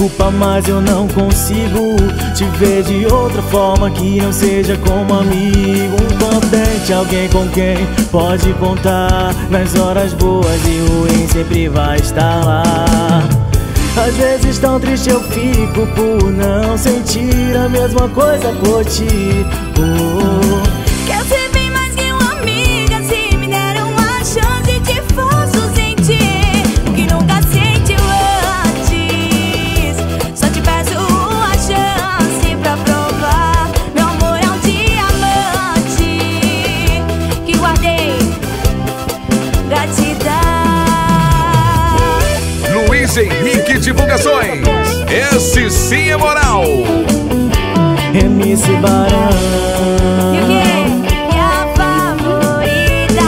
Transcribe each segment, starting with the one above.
desculpa, mas eu não consigo te ver de outra forma que não seja como amigo. Um confidente, alguém com quem pode contar nas horas boas e ruins, sempre vai estar lá. Às vezes tão triste eu fico por não sentir a mesma coisa por ti. Quer ser bem mais que uma amiga, se me deram uma chance de forço sentir o que nunca sentiu antes. Só te peço uma chance pra provar. Meu amor é um diamante que guardei gratidão. Luiz Henrique Divulgações, esse sim é moral. MC Barão. E o quê? Minha favorita.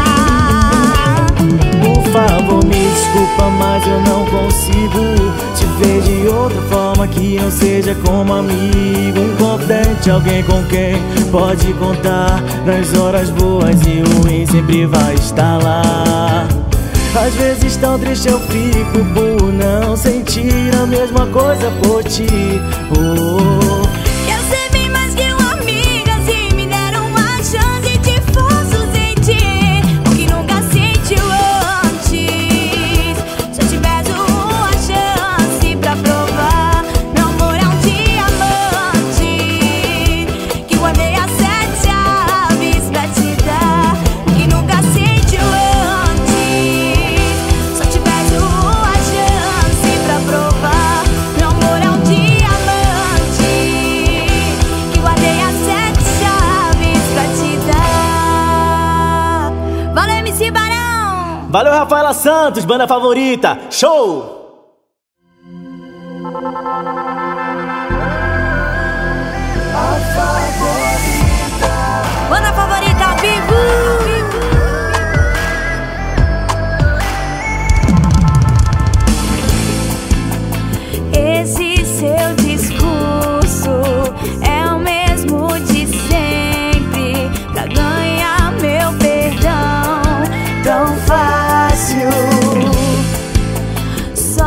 Por favor, me desculpa, mas eu não consigo te ver de outra forma que não seja como amigo. Um confidente, alguém com quem pode contar nas horas boas e ruins, sempre vai estar lá. Às vezes tão triste eu fico por não sentir a mesma coisa por ti. Quer ser bem mais que uma amiga, se me deram uma chance de forço sentir o que nunca sentiu antes. Se eu te peço uma chance pra provar. Meu amor é um diamante que guardei as 7 chaves pra te dar, que nunca sentiu antes. Só te peço uma chance pra provar. Meu amor é um diamante que guardei as 7 chaves pra te dar. Valeu, MC Barão! Valeu, Rafaela Santos, banda favorita. Show! Banda favorita ao vivo! Esse seu discurso é o mesmo de sempre, pra ganhar meu perdão tão fácil. Só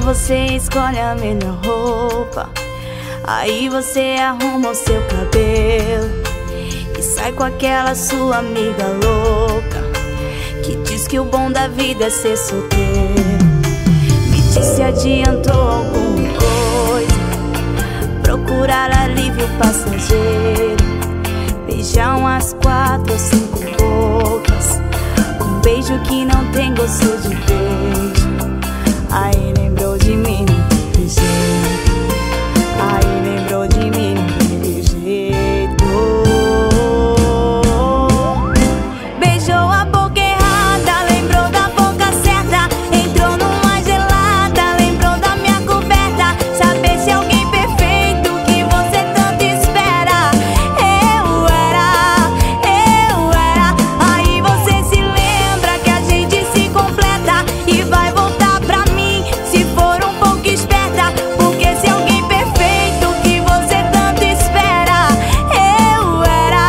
você escolhe a melhor roupa, aí você arruma o seu cabelo e sai com aquela sua amiga louca que diz que o bom da vida é ser solteiro. Me diz se adiantou alguma coisa, procurar alívio passageiro, beijar umas 4 ou 5 bocas, um beijo que não tem gosto de beijo. Aí lembrou de mim, não teve jeito. Aí lembrou de mim, não teve jeito. Beijou a boca errada, lembrou da boca certa, entrou numa gelada, lembrou da minha coberta. Saber se alguém perfeito que você tanto espera. Eu era. Aí você se lembra que a gente se completa e vai voltar pra mim se for um pouco esperta. Porque se alguém perfeito que você tanto espera. Eu era.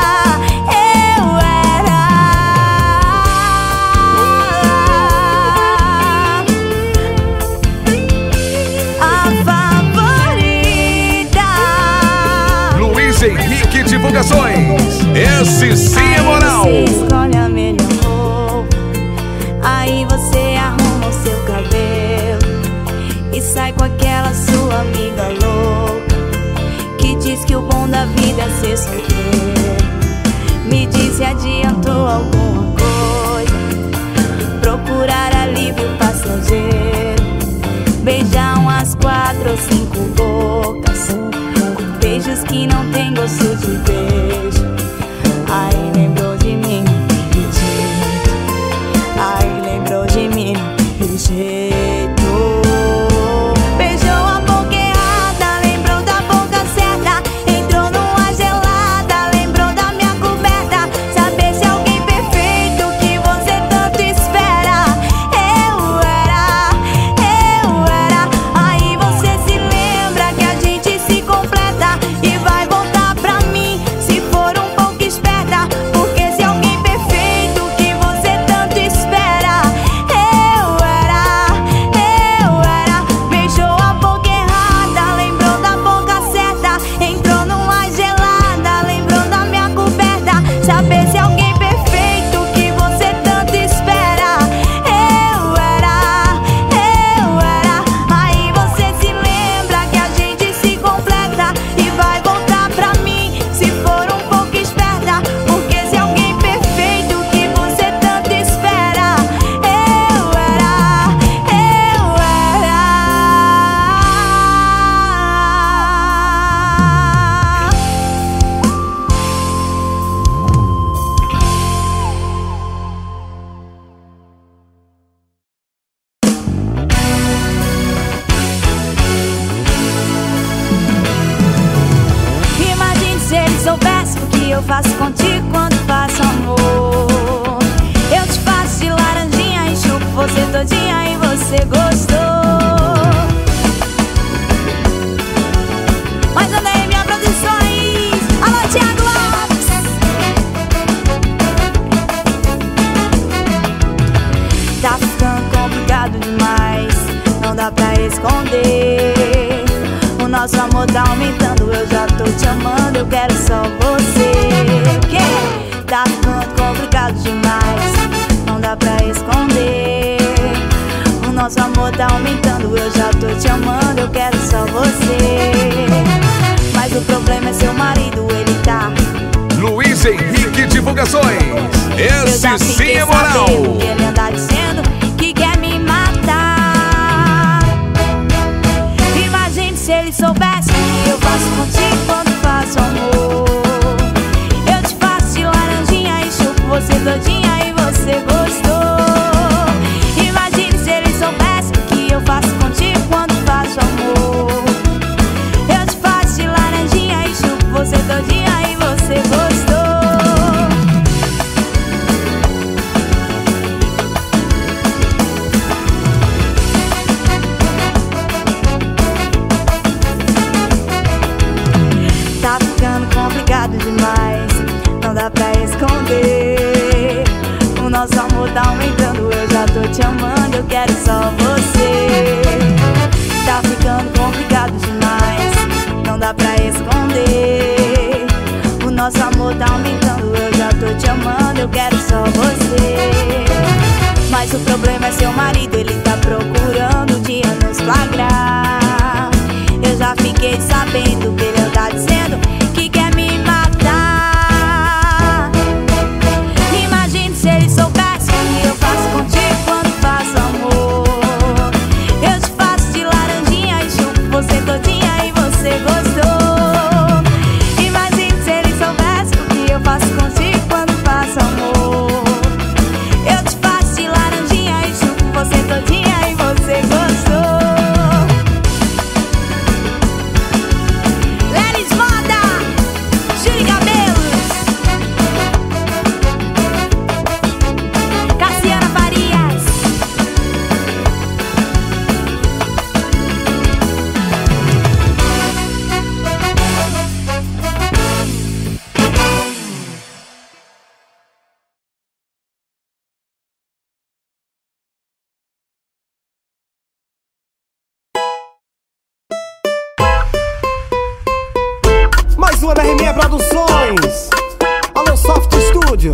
A favorita. Luiz Henrique Divulgações. Esse sim é moral. Aí você escolhe a melhor roupa, aí você arruma o seu cabelo e sai com aquela sua amiga louca que diz que o bom da vida é ser solteiro. Me diz se adiantou alguma coisa, procurar alívio passageiro, beijar umas 4 ou 5 bocas, com beijos que não tem gosto de beijo. Aí lembrou de mim, não teve jeito. Aí lembrou de mim, não teve jeito. Beijou a boca errada, lembrou da boca certa, entrou numa gelada, lembrou da minha coberta. Saber se alguém perfeito que você tanto espera. Eu era. Aí você se lembra que a gente se completa e vai voltar pra mim se for um pouco esperta. Porque se alguém perfeito que você tanto espera. Eu era. Beijou a boca errada, lembrou da boca certa, entrou numa gelada, lembrou da minha coberta. Saber se alguém perfeito que você tanto espera. Eu era. Aí você se lembra que a gente se completa e vai voltar pra mim se for um pouco esperta. Porque se alguém perfeito que você tanto espera. Eu era. Imagine se ele soubesse o que eu faço contigo quando faço amor. Eu te faço de laranjinha e chupo você todinha e você gostou. Mas anda aí, minha produções. Alô, Thiago Lopes. Tá ficando complicado demais, não dá pra esconder. O nosso amor tá aumentando, eu já tô te amando, eu quero só você. Que? Tá ficando complicado demais, não dá pra esconder. O nosso amor tá aumentando, eu já tô te amando, eu quero só você. Mas o problema é seu marido, ele tá. Luiz Henrique Divulgações. Eu já Esse sim fiquei é moral. sabendo que ele anda dizendo que quer me matar. Imagine se ele soubesse o que eu faço contigo quando faço amor. Eu te faço de laranjinha e chupo você todinha e você gostou. Imagine se ele soubesse o que eu faço contigo quando faço amor. Eu te faço de laranjinha e chupo você todinha e você gostou. Tá ficando complicado demais, não dá pra esconder. O nosso amor tá aumentando, eu já tô te amando, eu quero só você. complicado demais, não dá pra esconder. O nosso amor tá aumentando, eu já tô te amando, eu quero só você. Mas o problema é seu marido, ele tá procurando um dia nos flagrar. Eu já fiquei sabendo que ele tá dizendo que quer me matar. Imagine se ele soubesse o que eu faço contigo quando faço amor. Eu te faço de laranjinha e chupo você todinha e você gostou. Imagine se ele soubesse o que eu faço contigo quando faço amor. Eu te faço de laranjinha e chupo você todinha e você gostou. Lelis Moda, Júlio Cabelos, Cassiana Farias. Mais uma da RME Produções. Alô, Soft Studio.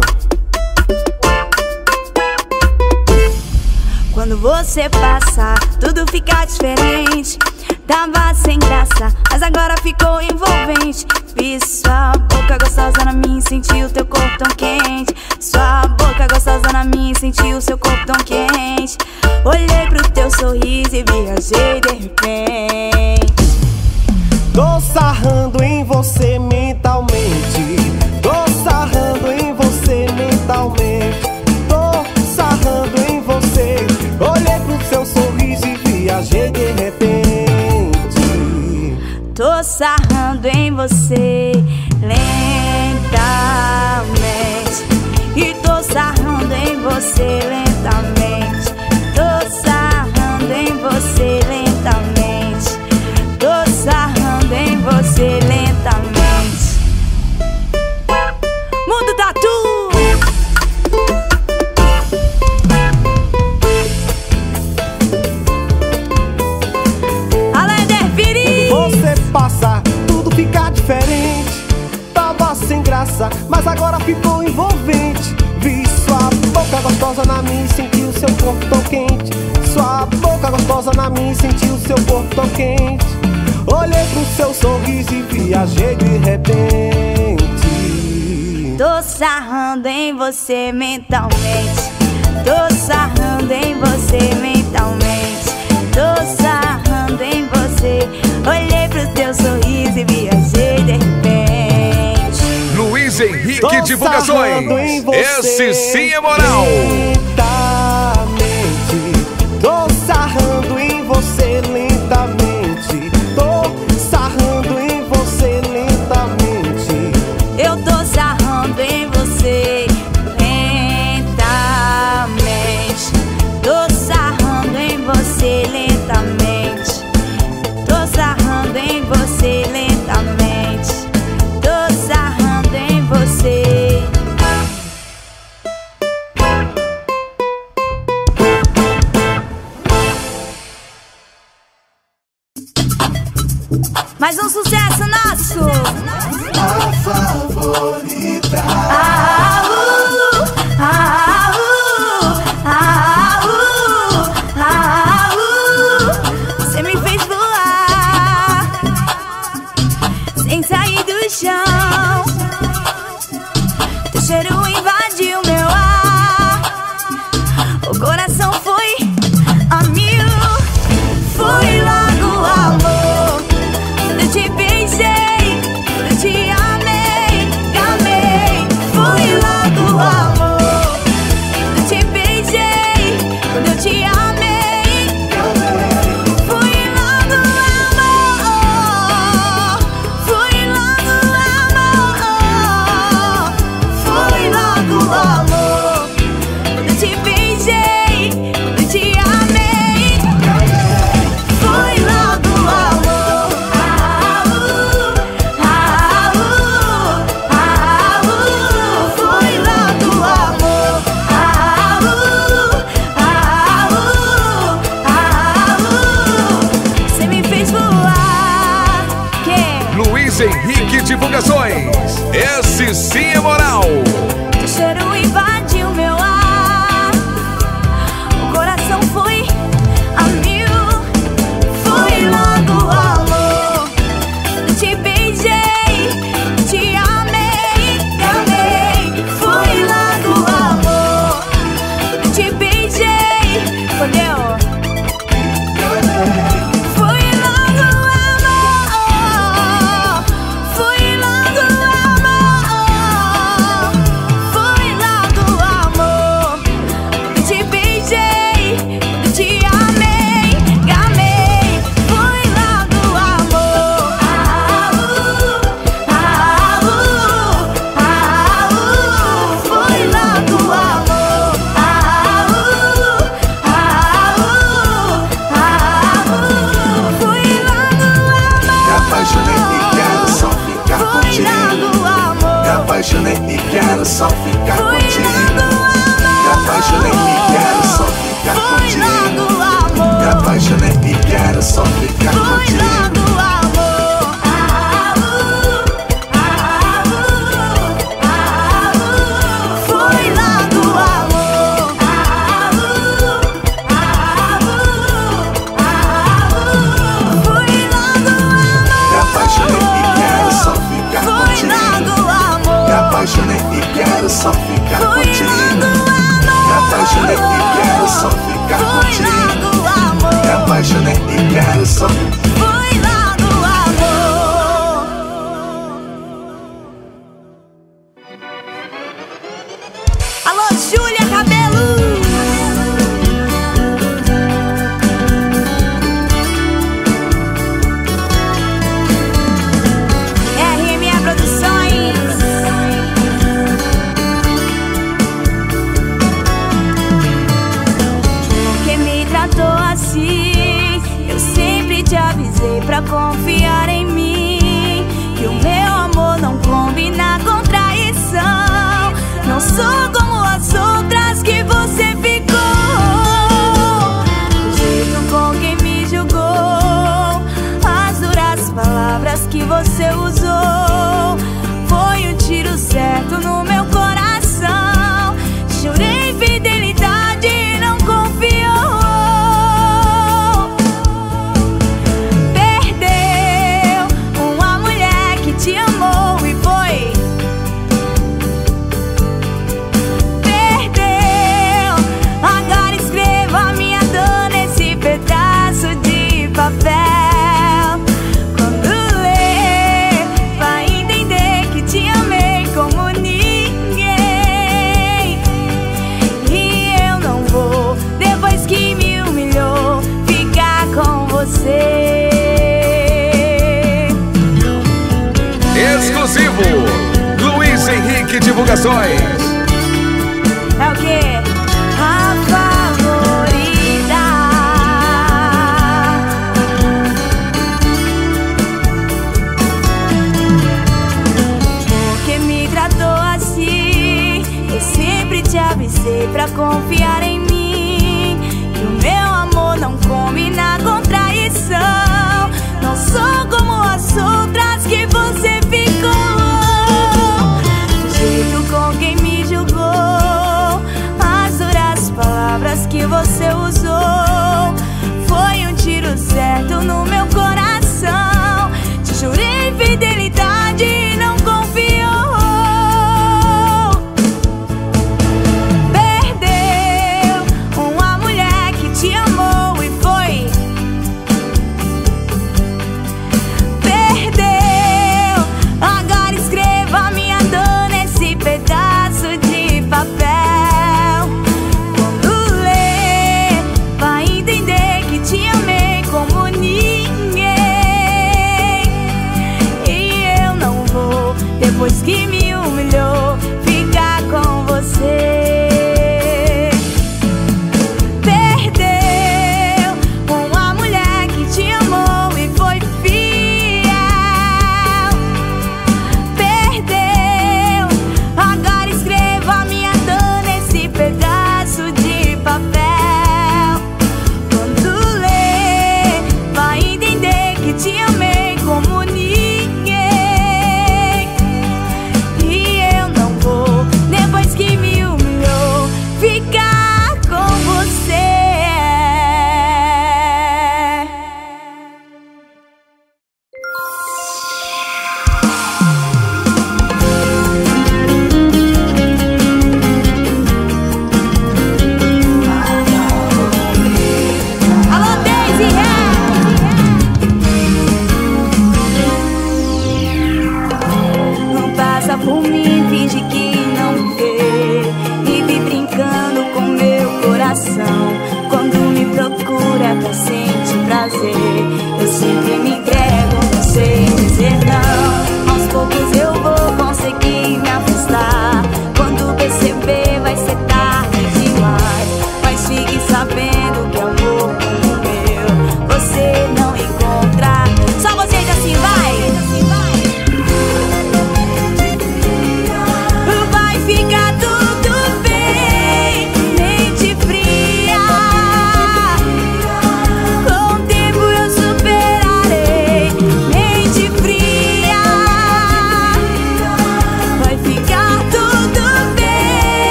Quando você passa, tudo fica diferente. Tava sem graça, mas agora ficou envolvente. Vi sua boca gostosa na minha, senti o teu corpo tão quente. Sua boca gostosa na minha, senti o seu corpo tão quente. Olhei pro teu sorriso e viajei de repente. Tô sarrando em você mentalmente. Tô sarrando em você mentalmente. Tô sarrando em você. Olhei pro seu sorriso e viajei de repente. Tô sarrando em você lentamente. E tô sarrando em você lentamente. Tô sarrando em você lentamente. Tô sarrando em você lentamente. Mundo Tatu. Além Piri. Você passa, tudo fica diferente. Tava sem graça, mas agora ficou envolvente. Vi sua boca gostosa na minha e senti o seu corpo tão quente. Sua boca gostosa na minha e senti o seu corpo tão quente. Olhei pro seu sorriso e viajei de repente. Tô sarrando em você mentalmente. Tô sarrando em você mentalmente. Tô sarrando em você. Olhei pro teu sorriso e viajei de repente. Luiz Henrique Tô Divulgações. sarrando em você Esse sim é moral. lentamente. Tô sarrando em você lentamente. Tô sarrando em você lentamente. Eu tô sarrando em você lentamente. Tô sarrando em você lentamente. Tô sarrando em você lentamente. Tô sarrando em você. Mais um sucesso nosso. A favorita. Você me fez voar sem sair do chão. Teu cheiro invadiu meu ar. O coração foi a mil. Foi logo amor. Eu te beijei, eu te amei, amei. Foi logo amor. Eu te beijei, quando eu te amei, foi logo amor. Foi logo amor. Foi logo só ficar Fui contigo. logo, Me apaixonei e quero só ficar Fui contigo. logo, amor. Me apaixonei e quero só ficar Fui contigo. logo, amor. Fui logo, amor. Fui logo, Me apaixonei e quero só ficar Fui contigo. logo, amor. Me apaixonei e quero só ficar Fui contigo. logo, Me apaixonei e quero só ficar Fui contigo. logo, amor. Me apaixonei e quero só. Fui logo, amor. Alô, Júlia Cabelo. RMA Produções. Porque me tratou assim, eu sempre te avisei pra confiar em mim, que o meu amor não combina com traição. Não sou como as outras que você ficou. O jeito com quem me julgou, as duras palavras que você usou, foi um tiro certo no meu coração. Jurei fidelidade e não confiou. Perdeu uma mulher que te amou e foi. Perdeu, agora escreva a minha dor nesse pedaço de papel. Quando ler, vai entender que te amei como ninguém. E eu não vou, depois que me humilhou, ficar com você. Exclusivo Luiz Henrique Divulgações. É o quê? A favorita. Porque me tratou assim, eu sempre te avisei pra confiar em mim, que o meu amor não combina com traição. Não sou como as outras que você ficou. Do jeito com quem me julgou, as duras palavras que você usou, foi um tiro certo no meu coração. Te jurei fidelidade e não confiou. Perdeu uma mulher que te amou e foi. Perdeu, agora escreva a minha dor nesse pedaço de papel. Quando ler, vai entender que te amei como ninguém. E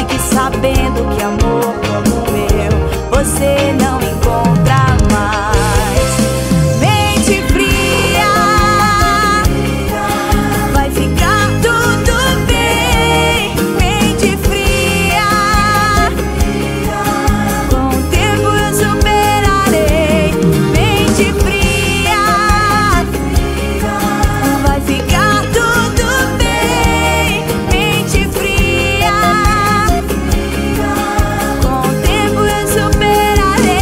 Fique sabendo que amor como o meu você não encontra mais. Mente fria, vai ficar tudo bem. Mente fria, com o tempo eu superarei. Mente fria, vai ficar tudo bem. Mente fria, com o tempo eu superarei.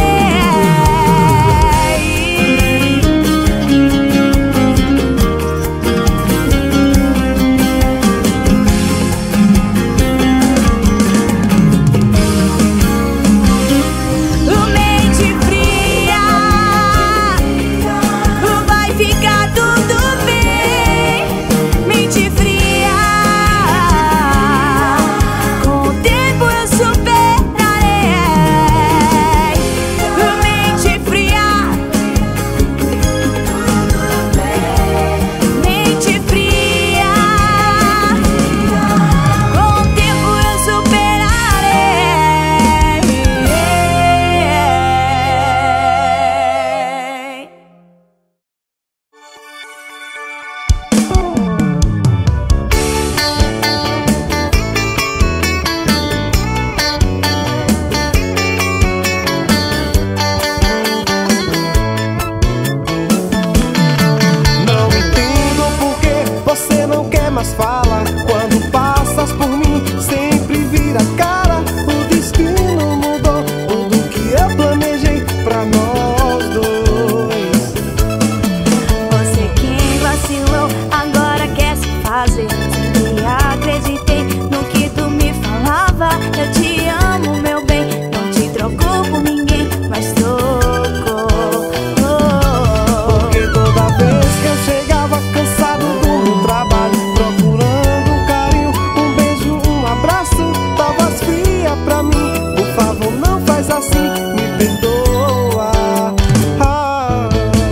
Mente fria, vai ficar tudo bem. Mente fria, com o tempo eu superarei. Mente fria, mente fria, com o tempo eu superarei. Não entendo por que você não quer mais falar. Quando passas por mim, sempre vira cara. O destino mudou tudo que eu planejei pra nós dois. Você quem vacilou, agora quer se fazer. Sempre acreditei no que tu me falava. Eu te amo, meu bem, não te troco por ninguém, mas trocou. Porque toda vez que eu chegava cansado do meu trabalho, procurando um carinho, um beijo, um abraço, tavas fria pra mim. Por favor, não faz assim, me perdoa. Ah,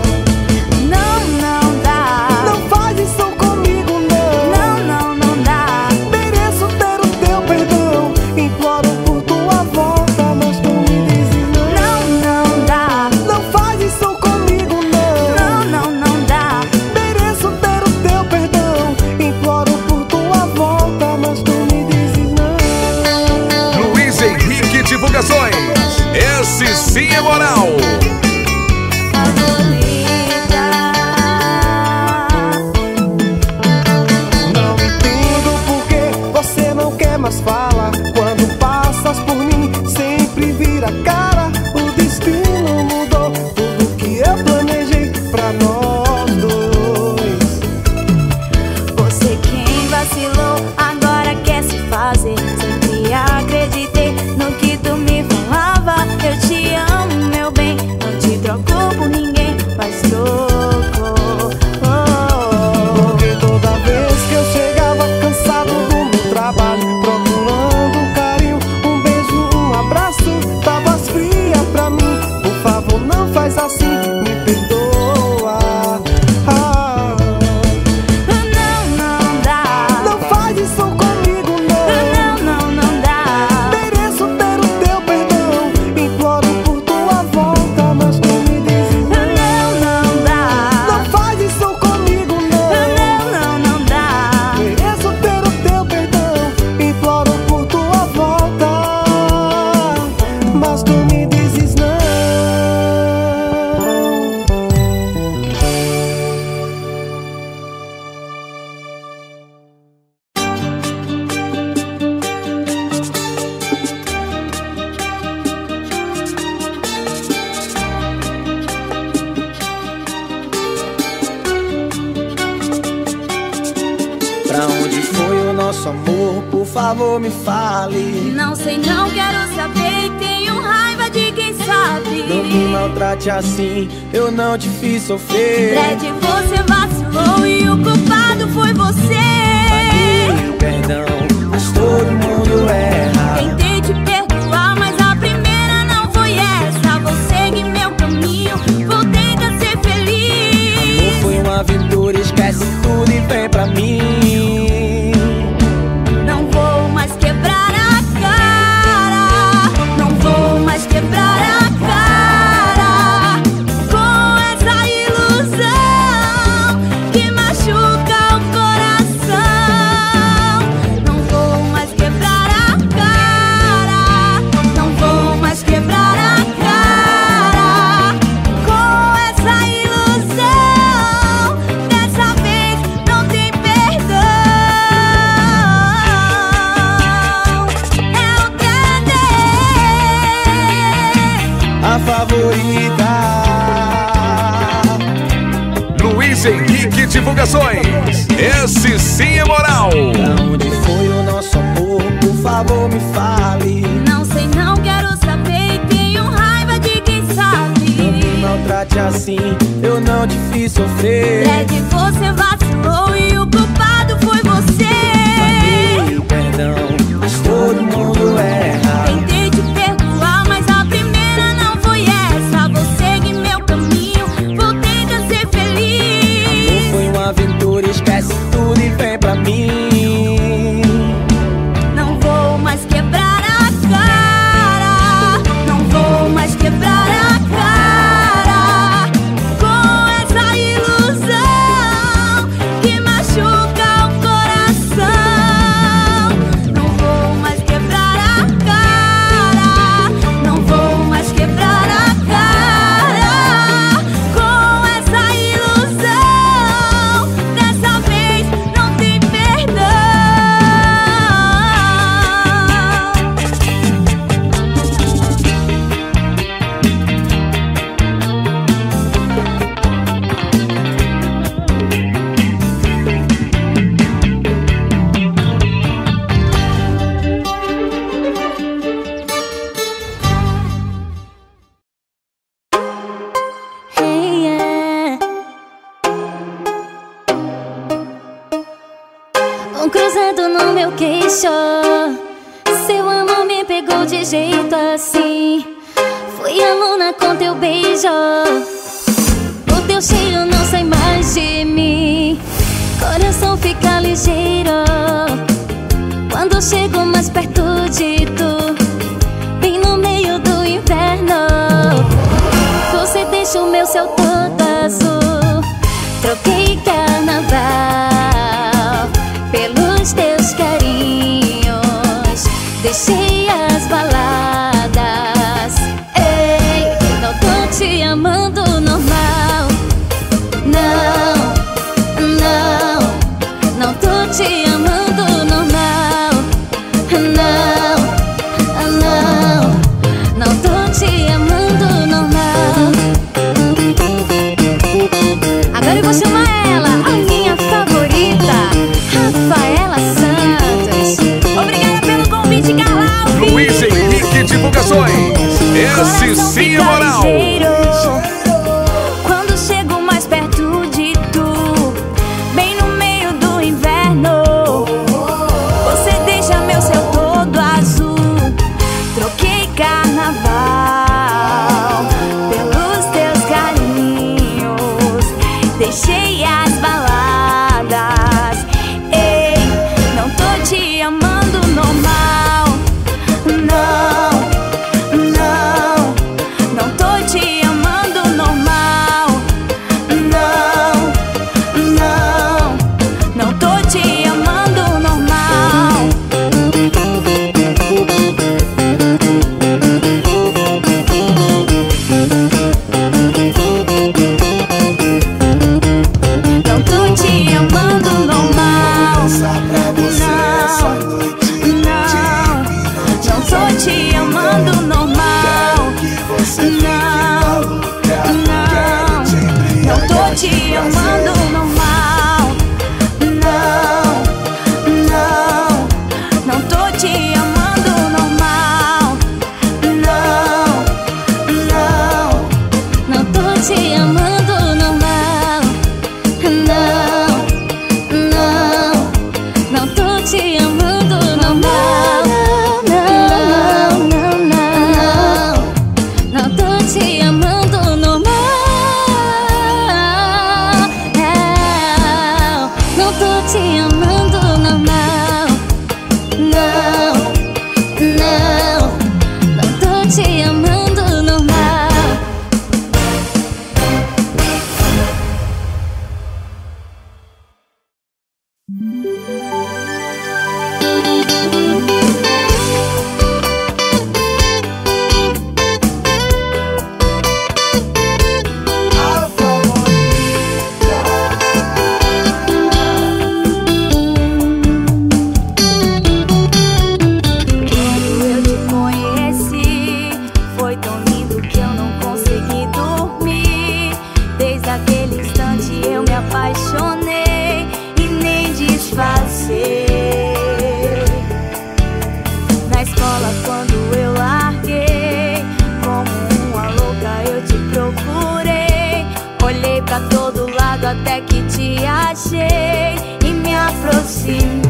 Não dá. não faz isso comigo, não. Não dá. Mereço ter o teu perdão, imploro por tua volta, mas tu me dizes Não dá. não faz isso comigo, Não dá. Mereço ter o teu perdão, imploro por tua volta, mas tu me dizes não. Luiz Henrique Divulgações. Esse sim é moral. Favorita. Não entendo por que você não quer mais falar. Quando passas por mim, sempre vira cara. O destino mudou tudo que eu planejei pra nós dois. Você quem vacilou, agora quer se fazer. Sempre acreditei no que tu me falava. Eu te amo, meu bem, não te troco por ninguém, mas trocou. Porque toda vez que eu chegava cansado do meu trabalho, procurando um carinho, um beijo, um abraço, tavas fria pra mim. Por favor, não faz assim, me perdoa. Ah, Não dá. não faz isso comigo, Não dá. Mereço ter o teu perdão, imploro por tua volta, mas tu me dizes Não dá. não faz isso comigo, Não dá. Mereço ter o teu perdão, imploro por tua volta, mas tu me dizes não. Pra onde foi o nosso amor? Por favor, me fale. Não sei, não quero saber. Tenho raiva de quem sabe. Não me maltrate assim, eu não te fiz sofrer. Fred, você vacilou e o culpado foi você. Paguei perdão, mas todo mundo erra. Tentei te perdoar, mas a primeira não foi essa. Vou seguir meu caminho, vou tentar ser feliz. Amor foi uma aventura, esquece tudo e vem pra mim. Não vou mais quebrar a cara. Divulgações. Esse sim é moral. Pra onde foi o nosso amor? Por favor, me fale. Não sei, não quero saber. Tenho raiva de quem sabe. Não me maltrate assim, eu não te fiz sofrer. É que você vacilou e o culpado foi você. Falei perdão, mas todo mundo erra. Tentei te perdoar, mas a primeira não foi essa. Vou seguir meu caminho, vou tentar ser feliz. Amor foi uma aventura, esquece tudo e vem pra mim. Não vou mais quebrar a cara. Não vou mais quebrar a cara com essa ilusão que machuca o coração. Não vou mais quebrar a cara. Não vou mais quebrar a cara com essa ilusão. Dessa vez não tem perdão. Hey, yeah. Um cruzado no meu queixo. Seu amor me pegou de jeito assim. Fui aluna com teu beijo. O teu cheiro não sai mais de mim. Coração fica ligeiro quando chego mais perto de tu. Bem no meio do inverno, você deixa o meu céu todo azul. Troquei carnaval pelos teus carinhos. Deixei as baladas. Ei, não tô te amando normal. Não, não, não tô te amando normal. Não, não, não tô te amando normal. Agora eu vou chamar ela, a minha favorita, Rafaela Santos. Obrigada pelo convite, Carlau. Luiz Henrique Divulgações. Esse sim é moral. Quando chego mais perto de tu, bem no meio do inverno, você deixa meu céu todo azul. Troquei carnaval pelos teus carinhos. Deixei as baladas. Ei, não tô te amando normal. Não, não, não tô te amando normal. achei e me aproximei.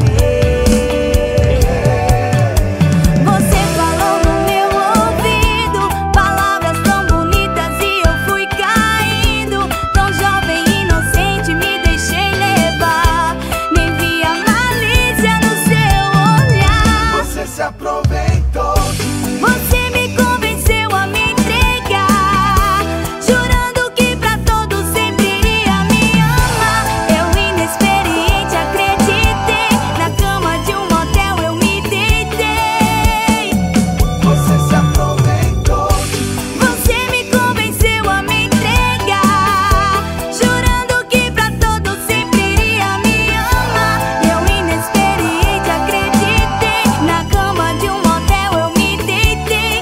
Você falou no meu ouvido palavras tão bonitas e eu fui caindo. Tão jovem e inocente me deixei levar, nem vi a malícia no seu olhar. Você se aproveitou. Você me convenceu a me entregar, jurando que pra todos sempre iria me amar. Eu inexperiente acreditei, na cama de um motel eu me deitei. Você se aproveitou. Você me convenceu a me entregar, jurando que pra todos sempre iria me amar. Eu inexperiente acreditei, na cama de um motel eu me deitei.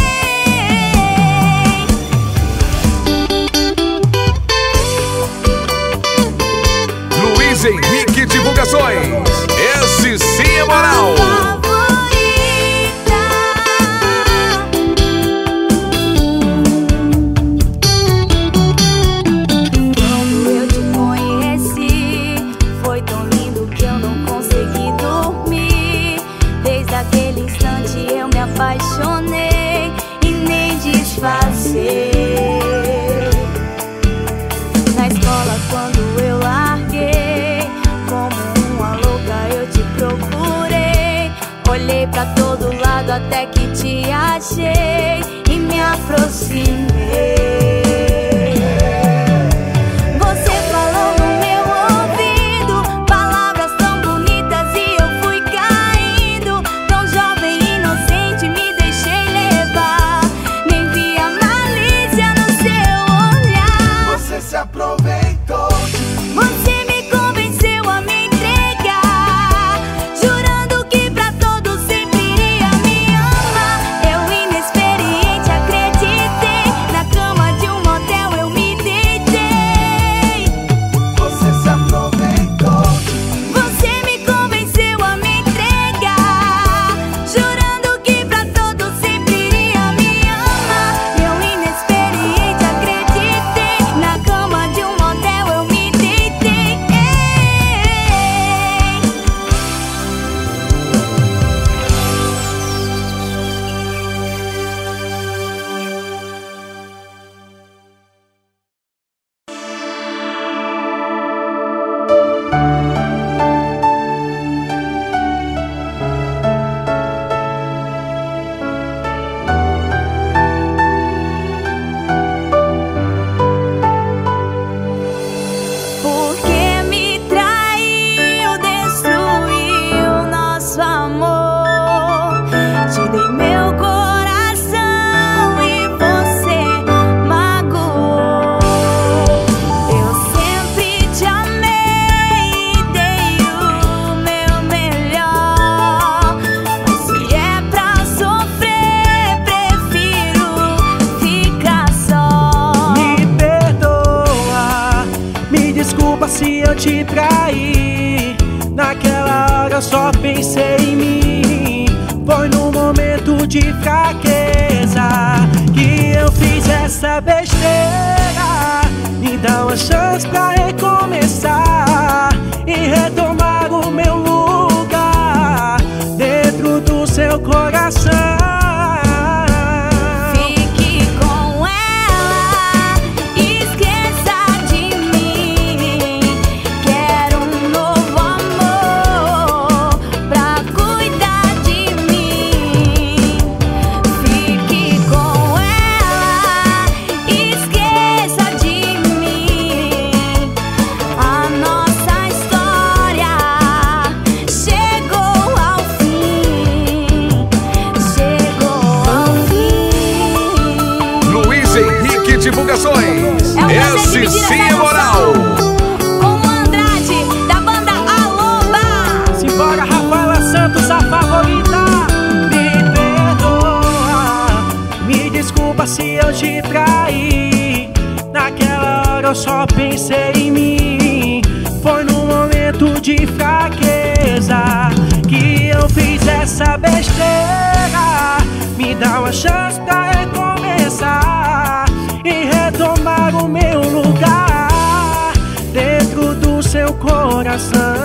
Luiz Henrique Divulgações. Esse sim é moral. Favorita. Quando eu te conheci, foi tão lindo que eu não consegui dormir. Desde aquele instante eu me apaixonei e nem disfarcei. Na escola quando eu larguei, como uma louca eu te procurei. Olhei pra todo lado até que te achei e me aproximei. Você falou no meu ouvido palavras tão bonitas e eu fui caindo. Tão jovem e inocente me deixei levar, nem vi a malícia no seu olhar. Você se aproveitou. Você me convenceu a me entregar, jurando que pra todos sempre iria me amar. Eu inexperiente acreditei, na cama de um motel eu me deitei. Você se aproveitou. Você me convenceu a me entregar, jurando que pra todos sempre iria me amar. Eu inexperiente acreditei, na cama de um motel eu me deitei. Porque me traiu, destruiu nosso amor. Te dei meu coração e você magoou. Eu sempre te amei e dei o meu melhor. Mas se é pra sofrer, prefiro ficar só. Me perdoa, me desculpa se eu te traí. Naquela hora eu só pensei em mim. Foi num momento de fraqueza que eu fiz essa besteira. Me dá uma chance pra recomeçar e retomar o meu lugar dentro do seu coração. Fique com ela, esqueça de mim. Quero um novo amor pra cuidar de mim. Fique com ela, esqueça de mim. A nossa história chegou ao fim. Chegou ao fim. Luiz Henrique Divulgações. É um prazer Esse dividir sim essa é moral. emoção com o Andrade, da banda Aloba. Simbora, Rafaela Santos, a favorita. Me perdoa, me desculpa se eu te traí. Naquela hora eu só pensei em mim. Foi num momento de fraqueza que eu fiz essa besteira. Me dá uma chance pra recomeçar e retomar o meu lugar dentro do seu coração. coração.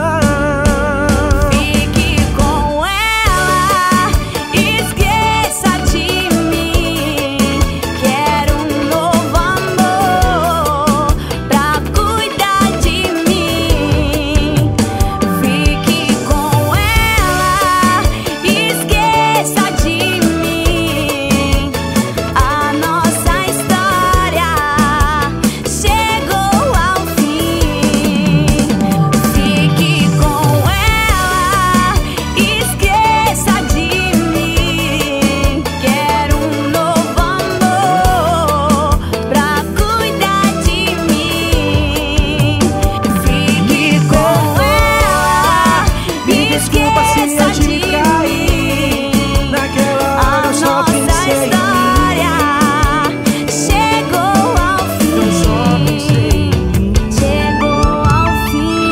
Fique com ela, esqueça de mim. Quero um novo amor pra cuidar de mim. Fique com ela, esqueça de mim. A nossa história chegou ao fim. Fique com ela, esqueça de mim. Quero um novo amor pra cuidar de mim. Fique com ela, Desculpa se eu esqueça te de caí. mim. Naquela A hora eu só nossa pensei em mim. história chegou ao Eu só pensei fim. em mim. Chegou ao fim.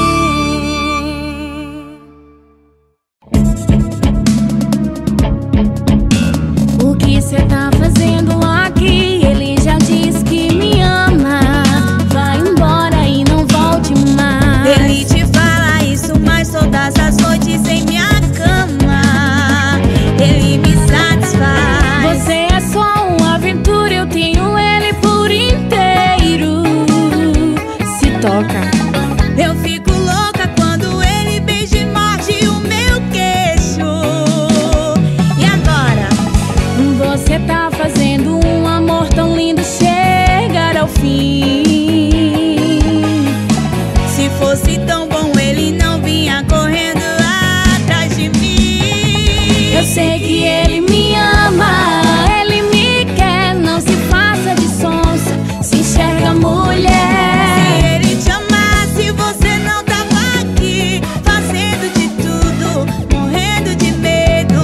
O que cê tá fazendo aqui? Ele já disse que me ama. Vai embora e não volte mais. Ele te fala isso, mas todas as noites em minha cama ele me satisfaz. Você é só uma aventura, eu tenho ele por inteiro. Se toca. Eu fico louca quando ele beija e morde o meu queixo. E agora? Você tá fazendo um amor tão lindo chegar ao fim. Se fosse tão bom, ele não vinha correndo atrás de mim. Eu sei que ele me ama, ele me quer. Não se faça de sonsa, se enxerga mulher. Se ele te amasse, você não tava aqui, fazendo de tudo, morrendo de medo.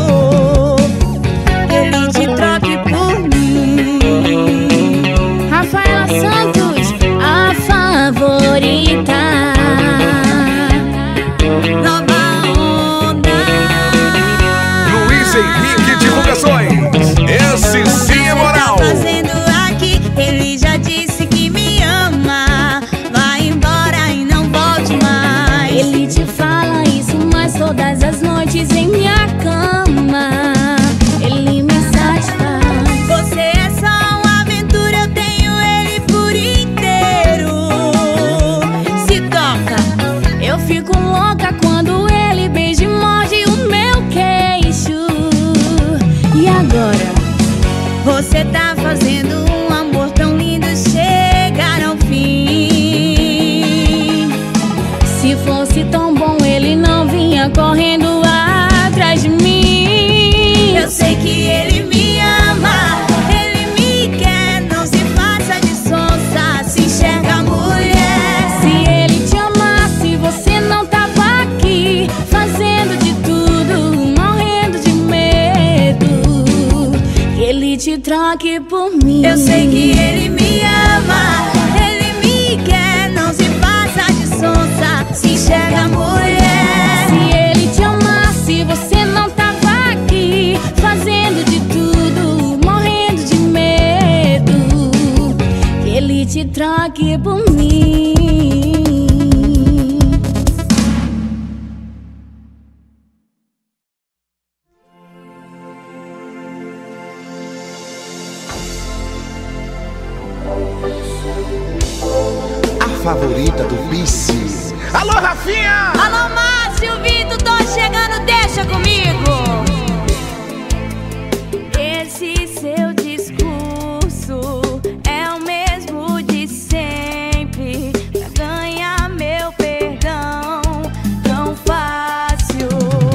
Ele te troque por mim. Rafaela Santos, a favorita. Nova onda. Luiz Henrique Divulgações. Esse sim é moral. Tá fazendo aqui? Ele já disse que me ama. Vai embora e não volte mais. Ele te fala isso, mas todas as noites em minha cama ele me satisfaz. Você é só uma aventura, eu tenho ele por inteiro. Se toca. Eu fico louca quando ele beija e morde o meu queixo. E agora? Você tá fazendo um amor tão lindo chegar ao fim. Se fosse tão bom, ele não vinha correndo atrás de mim. Eu sei que ele me ama, ele me quer. Não se faça de sonsa, se enxerga mulher. Se ele te amasse, você não tava aqui, fazendo de tudo, morrendo de medo. Que ele te troque por mim. Eu sei que ele me ama, ele me quer. Não se faça de sonsa, se enxerga mulher. Se ele te amasse, você não tava aqui, fazendo de tudo, morrendo de medo. Que ele te troque por mim. A favorita do vice. Alô, Rafinha! Alô, Márcio, Vitor, tô chegando, deixa comigo. Esse seu discurso é o mesmo de sempre, pra ganhar meu perdão tão fácil.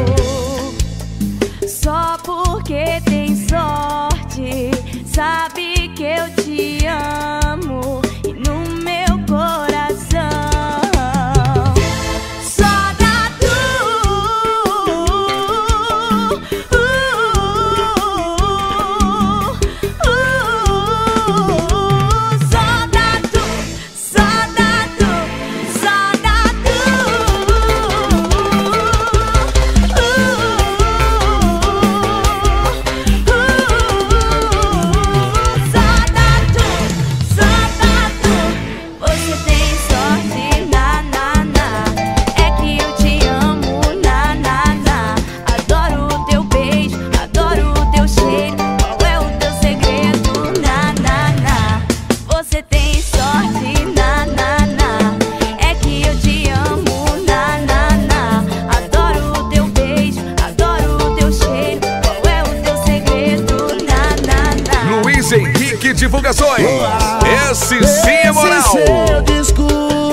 Só porque tem sorte, sabe que eu te amo e no meu coração só dá tudo. Rick Divulgações. Esse sim é moral. Esse seu discurso